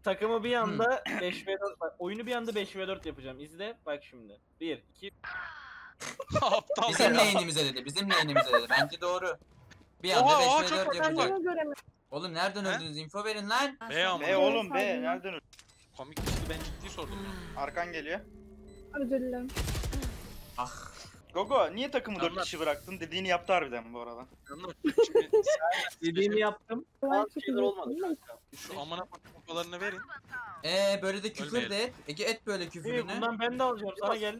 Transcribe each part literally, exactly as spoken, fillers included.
takımı bir anda beş ve dört bak. Oyunu bir anda beş ve dört yapacağım. İzle bak şimdi. bir iki Aptal Bizim ya. lane'imize dedi. Bizim lane'imize dedi. Bence doğru. Bir anda Oha, oha, beş ve çok dört güzel. yapacak. göremiyorum. Oğlum nereden He? öldünüz? Info verin lan. B ama. B oğlum B. Nereden öldün? Komik işte, ben ciddi sordum ya. Arkan geliyor. Özür dilerim. Ah. Gogo niye takımı dört Anlat. kişi bıraktın? Dediğini yaptı harbiden bu arada. Anladın mı? Şimdi dediğimi yaptım. Bazı çok şeyler iyi. olmadı kanka. şu amına koymalarını verin. Ee böyle de küfür Ölmeyelim. de et. Ege et böyle İyi, küfürünü. bundan ben de alacağım. Sana gel.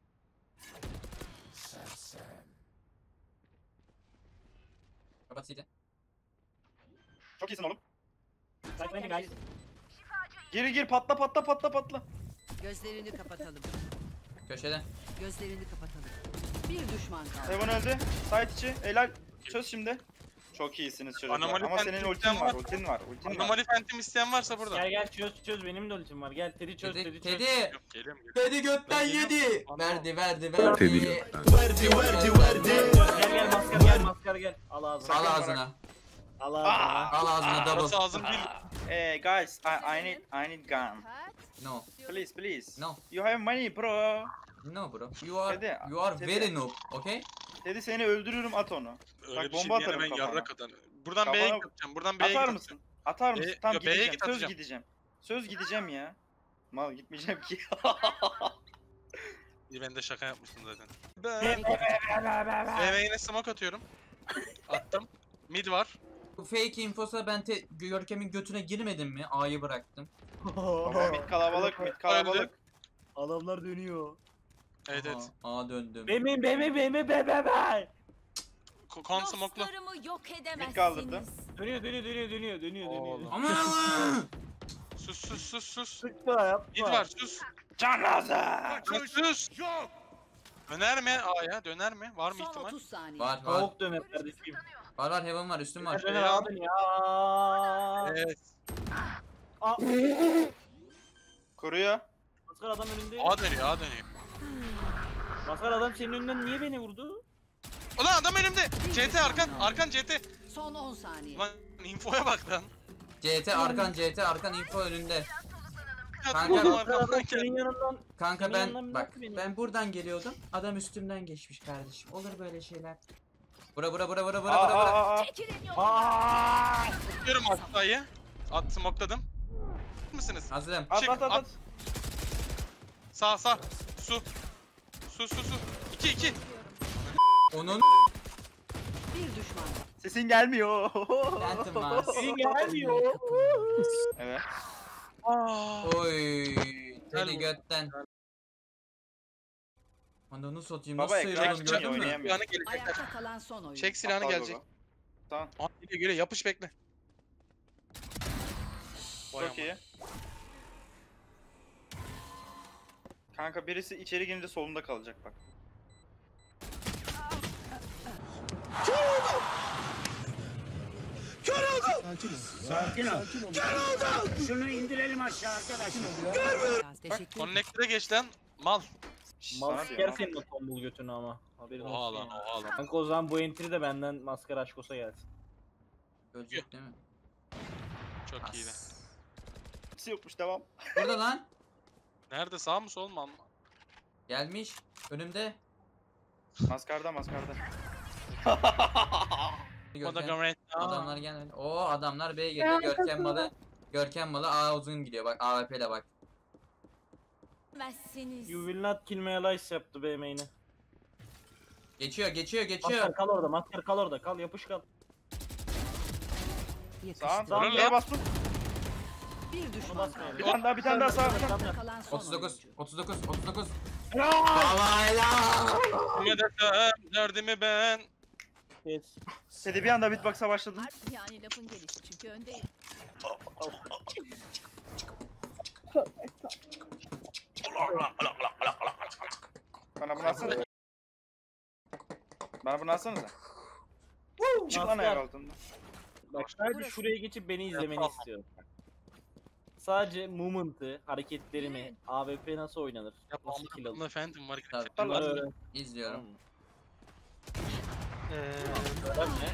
Kapat seni. Çok iyisin oğlum. Bak beni guys. Gir gir patla patla patla patla. Gözlerini kapatalım. Köşeden. Gözlerini kapatalım. Bir düşman kaldı. Heaven öldü. Site içi. Helal. Çöz şimdi. Çok iyisiniz çocuklar. Anomali Ama senin Phantom ultin isteyen var. var. Ultin var. Ultin var. Anomali Phantom isteyen varsa burada. Gel gel çöz çöz benim de ultim var. Gel Teddy çöz Teddy. Teddy çöz. Teddy. Yok, geliyorum geliyorum. Teddy götten Ben geliyorum. yedi. Anam. Verdi verdi verdi. Teddy Gel gel maskar gel maskar gel. Al ağzına. Al ağzına. Al ağzına. Al ağzına Burası double. ağzım değil. Hey guys, I, I need I need gun. No. Please please. No. You have money bro. No bro. You are Teddy, you are Teddy. very noob. Okay? Dedi seni öldürürüm at onu. Öyle Bak, bir şey bomba diyene atarım ben kafana. yarrak atarım. Buradan Kafana- B'ye gideceğim. Buradan B'ye Atar gideceğim. mısın? Atar mısın? E, Tamam yo, B'ye gideceğim. git, Söz atacağım. gideceğim. Söz gideceğim ya. Mal gitmeyeceğim ki. İyi, ben de şaka yapmıştım zaten. Be- B'ye yine smoke atıyorum. Attım. Mid var. Bu fake infosa ben te Görkem'in götüne girmedim mi? A'yı bıraktım. Ama mid kalabalık mid kalabalık. Adamlar dönüyor. Evet evet. Aha, A döndüm. Bemi bemi bemi be be be. Ko- Kon smoke'lu. Dostlarımı yok edemezsiniz. Mid kaldırdım. Dönüyor dönüyor dönüyor dönüyor dönüyor dönüyor. Oğlum. Aman. Sus sus sus sus. Sıkma yapma. Mid var sus. Can lazım. Lan sus. Döner mi A'ya? Döner mi? Var mı Son ihtimal? otuz saniye. Var var. Tavuk döner kardeşim. Var var heaven var üstüm var. Döner aldın ya. Evet. Aa, Kuruyor. Maskar adam önünde. A dönüyor A dönüyor. Maskar adam senin önünden niye beni vurdu? Ulan adam önümde. C T arkan. Arkan C T. Son on saniye. Lan infoya bak lan. C T arkan C T arkan info önünde. Kanka, Kanka- Maskar adam senin yanından. Kanka Senin ben yanından bak nasıl benim? ben buradan geliyordum. Adam üstümden geçmiş kardeşim. Olur böyle şeyler. Bura bura bura bura bura Aa bura. bura. aa aa. Çekilin yolundan. Aa! Atıyorum Aslay'ı. At smokladım. Mısınız? Hazırım. At Çık, at at at. at. Sağ sağ. Su. Su su su. İki iki. Onun Bir düşman. Sesin gelmiyor. Phantom var. Senin gelmiyor. Evet. Oy. Teddy Gel bu. götten. Ananı satayım Baba, nasıl ekran sayıyorum açınca gördün mü? oynayamıyor. Silahını gelecekler. Ayakta kalan son oyun. Çek silahını Aptal gelecek. Gogo. Tamam. Aa, geliyor geliyor yapış bekle. Vay Çok iyi. Kanka birisi içeri girince solunda kalacak bak. Şunu indirelim aşağı arkadaşlar. Teşekkür aman. Connector'a geç lan. Mal. Şşş, sana Maskar diyorum. senin o tombul götünü ama. Haberin Oha olsun lan yani. oha lan. Kanka o zaman bu entry de benden maskara aşkosa gelsin. Ölecek değil mi? Çok iyiydi. As. Hepsi yokmuş devam. Burada lan. Nerede sağ mı sol mu amma? Gelmiş. Önümde. Maskarda maskarda. O da Görkem. gayret. Adamlar gelmedi. Oo adamlar B'ye girdi. Görkem malı. Görkem malı A uzun gidiyor bak. A W P'le bak. edemezsiniz. You will not kill me alive yaptı B main'i. Geçiyor geçiyor geçiyor. Maskar kal orada, maskar kal orada, kal yapış kal. Sağ Yakıştı. Sağ- Neye bastın? Bir düşman basmayın. kaldı. Bir tane daha bir tane daha sağ. bir tane. Ayakta kalan son otuz dokuz oyuncu. otuz dokuz otuz dokuz. Ne desem derdimi ben. Yes. Hadi bir anda beatbox'a başladın. Harp yani lafın gelişi çünkü öndeyim. Bana bunu alsana. Bana bunu alsanıza. Çık lan Maskar. ayak altından. Bak sadece Burası. şuraya geçip beni izlemeni Tamam. istiyorum. Sadece movement'ı, hareketlerimi, A W P nasıl oynanır, Ya nasıl kill alır. bunda Phantom var. Tabii. Bunları öğren. İzliyorum. Öğrenme.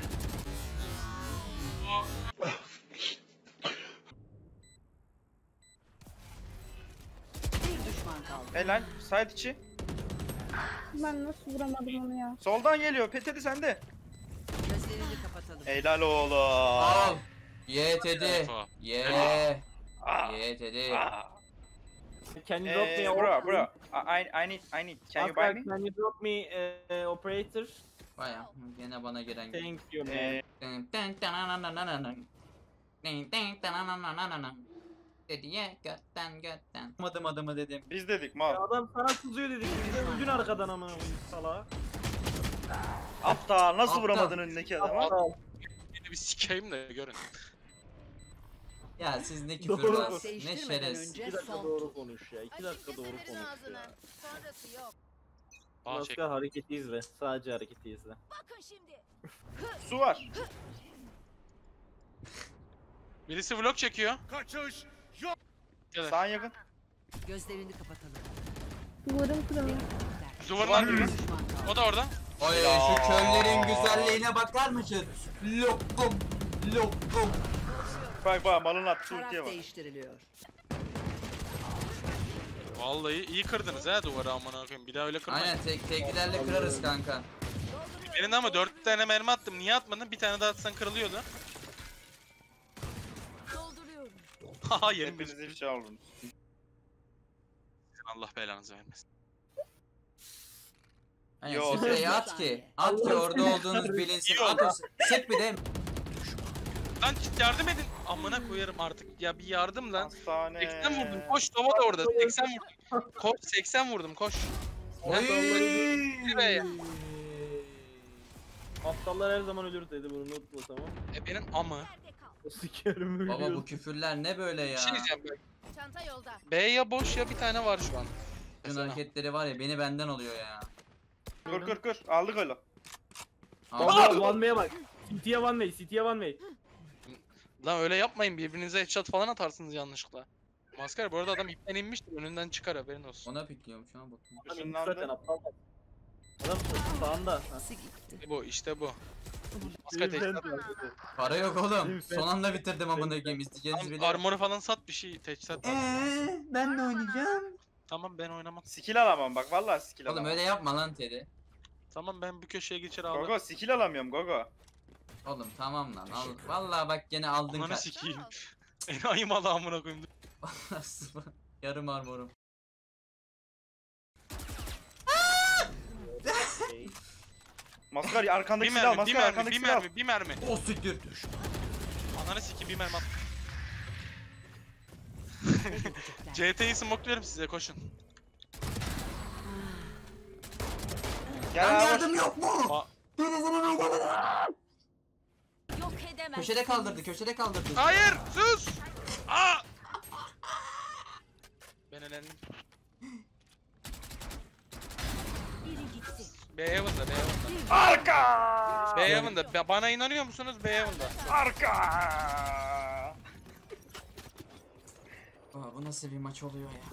Helal. Side içi. Ben nasıl vuramadım onu ya? Soldan geliyor. Petedi sende. Gözlerini kapatalım. Helal oğlum. Al. Ye Teddy. Info. Ye. Ah, Ye Teddy. ah. Can you drop me Eh, a bro, bro. I, I need, I need. Can you buy Oscar, me? Can you drop me uh, operator? Baya gene bana gelen. Thank you man. Eh, Dedi ye götten götten. Adım adımı dedim. biz dedik Ya mal. adam sana sızıyor dedik. Biz de öldün arkadan amına koyayım salağa. Aptal. Nasıl Aptal. vuramadın önündeki adamı? Aptal. Beni bir sikeyim de görün. Ya siz ne Doğru. küfürbaz, ne Değiştirmeden şerefsiz. önce İki dakika son doğru tur. konuş ya. İki dakika doğru konuş ya. Sonrası yok. Aa çek. Başka hareketi izle. Sadece hareketi izle. Bakın şimdi. Su var. Birisi vlog çekiyor. Gel. Sağın yakın. Gözlerini kapatalım. Duvarım kırılıyor. Duvarından Duvar yürü. Düşman kaldı. O da orada. Oy şu köllerin güzelliğine bakar mısın? Lokum, lokum. Bak bak malın attığı ultiye Taraf bak. değiştiriliyor. Vallahi iyi kırdınız ha duvarı amına koyayım. Bir daha öyle kırmayın. Aynen tek teklerle kırarız kanka. Benim ama dört tane mermi attım. Niye atmadın? Bir tane daha atsan kırılıyordu. Dolduruyorum. Haha yerim bir. Hepiniz ifşa oldunuz. Allah belanızı vermesin. Aynen Yo, spreyi sen- at ki. At ki orada olduğunuz bilinsin. Yo. At o sık bir de. Lan git yardım edin. Amına koyarım artık. Ya bir yardım lan. Hastane. seksen vurdum. Koş Tova da orada. seksen vurdum. Koş seksen vurdum. Koş. Oy. Yürü be. Aptallar her zaman ölür dedi bunu unutma tamam. E benim amı. Nerede kal? O sikerim ölüyor. Baba bu küfürler ne böyle Bir ya? şey diyeceğim ben. Çanta yolda. B ya boş ya bir tane var şu an. Bütün Mesela. hareketleri var ya beni benden oluyor ya. Kır kır kır. Aldık öyle. Al. Baba one way'e bak. City'ye one way, City'ye one way. Lan öyle yapmayın. Birbirinize headshot falan atarsınız yanlışlıkla. Maskara bu arada adam ipten inmiştir. Önünden çıkar haberin olsun. Ona pikliyorum şu an bakın. Adam indi Işınlandı. zaten aptal. Adam sağında. Ha. İkisi gitti. İşte bu işte bu. Maskara Lütfen. teçhizat. Para yok oğlum. Lütfen. Son anda bitirdim amına koyayım isteyeceğiniz Tamam, bile. armoru falan sat bir şey teçhizat al. Eee ben de oynayacağım. Tamam ben oynamam. Skill alamam bak vallahi skill Oğlum alamam. öyle yapma lan Teddy. Tamam ben bir köşeye geçer alırım. Gogo skill alamıyorum Gogo. Oğlum tamam lan al. Vallahi bak gene aldın Ananı ka. sikeyim. Enayi malı amına koyayım. Sıfır. Yarım armorum. Maskar arkandaki Bir silah, mermi, bir maskar mermi, arkandaki bir silah. mermi, bir mermi. O siktir. Ananı sikeyim bir mermi at. C T'yi smokluyorum size koşun. Gel Lan abi. yardım yok mu? Aa. Yok edemez. Köşede kaldırdı, köşede kaldırdı. Hayır sus. Aa! Ben elendim. Biri gitti. B Heaven'da, B Heaven'da. Arka! B Heaven'da. Ba- Bana inanıyor musunuz? B Heaven'da. Arka! Aa, bu nasıl bir maç oluyor ya?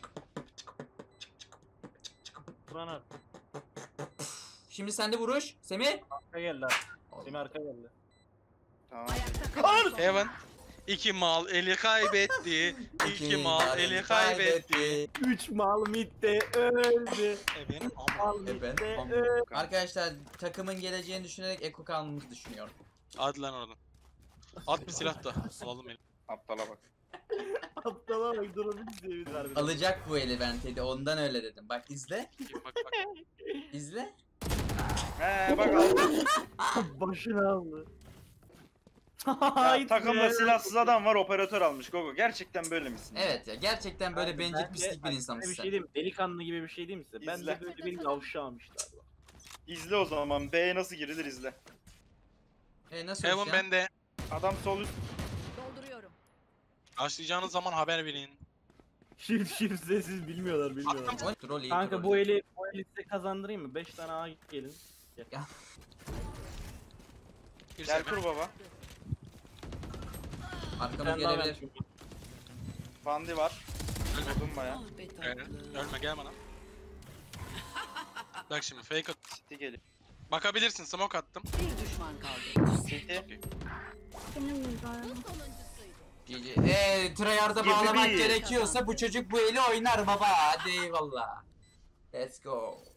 Turan abi. Şimdi sende vuruş. Semih. Arka geldi abi. Semi arka geldi. Tamam. Ayakta kalan son Heaven. İki mal eli kaybetti. İki mal eli kaybetti. Üç mal midde öldü. E benim ama. Mal E ben- midde Am- öldü. Arkadaşlar takımın geleceğini düşünerek Eko kalmamızı düşünüyorum. Hadi lan oradan. At bir silah da. Alalım eli. Aptala bak. Aptala bak durun bir diye bir darbe. Alacak bu eli ben Teddy ondan öyle dedim. Bak izle. Bak bak. İzle. He bak aldım. Başını aldı. Ya, Haydi takımda be. silahsız adam var operatör almış Gogo. Gerçekten böyle misin? Evet ya gerçekten böyle Ben- bencil bence- pislik bir bak, insansın sana bir sen. şey diyeyim mi? Delikanlı gibi bir şey değil mi size? Ben İzle. de böyle bir yavşağım işte abi. İzle o zaman. B'ye nasıl girilir izle. E nasıl Heaven olmuş ya? bende. Adam sol üst. Dolduruyorum. Başlayacağınız zaman haber verin. Shift shift sessiz bilmiyorlar bilmiyorlar. Attım. O troll iyi Kanka troll. bu eli bu eli size kazandırayım mı? beş tane A gelin. Bir Gel saniye. kur baba. Arkamız Sen daha gelebilir. ben- Fandi var. Vurdum baya. Ah be Ölme, tatlım. ölme gel bana. Bak şimdi fake at. City geliyor. Bakabilirsin smoke attım. Bir düşman kaldı. City. Benim mi Bu galiba? sonuncusuydu. Eee Treyarch'a Gibi bağlamak değil. gerekiyorsa bu çocuk bu eli oynar baba. Hadi eyvallah. Let's go.